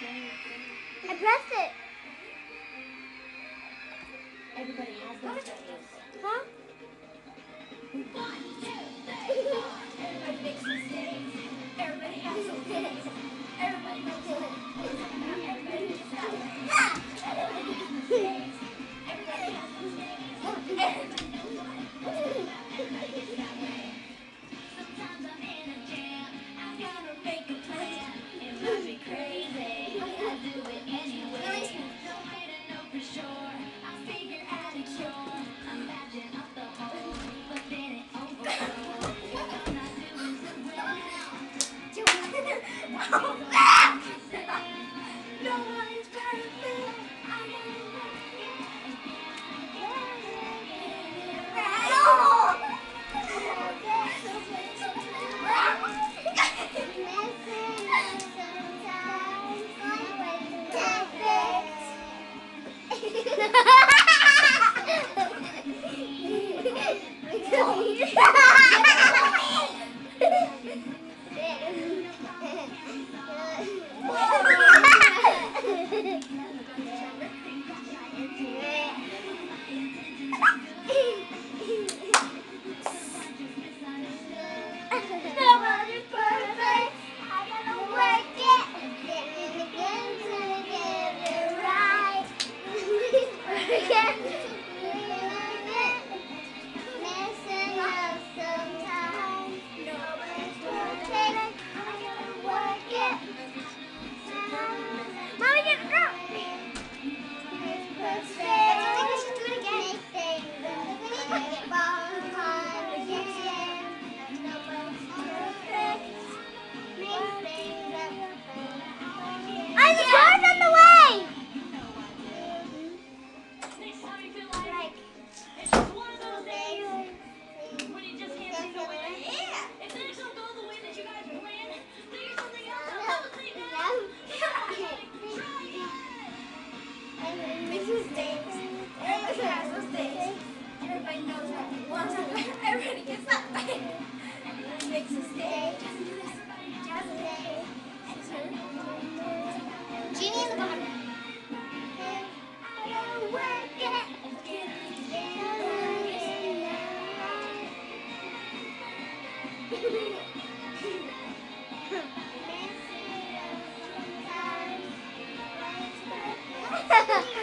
I pressed it. Everybody has those days. Huh? Everybody makes mistakes. Everybody has those days. Everybody knows what everybody just has Everybody makes mistakes. Everybody has mistakes. Everybody knows what everybody gets that way. Sometimes I'm in a jam. I gotta make a plan. It might be crazy. I do it anyway. No way to know for sure. I figure out a cure. Imagine up the hole, but then it overflows. I'm not doing so well. No one is perfect. I gotta work it. Nobody's perfect. I gotta work it. Again and again till I get it right. Again, messing up sometimes. Nobody's perfect. I gotta work it. Mommy, get it up. Perfect. I think we should do it again. Make things up. Get balls on again. Nobody's perfect. Make things up. I'm the car's on the way. Next time you feel like it's just one of those days when you just can't think of it. Yeah. If things don't go the way that you guys planned, figure something else out. Have a think now. Try it. Everybody makes mistakes. Everybody has mistakes. Everybody knows what they want. Everybody gets that thing. Everybody makes mistakes. Genie in the bottom. I gotta work it. Ha ha ha.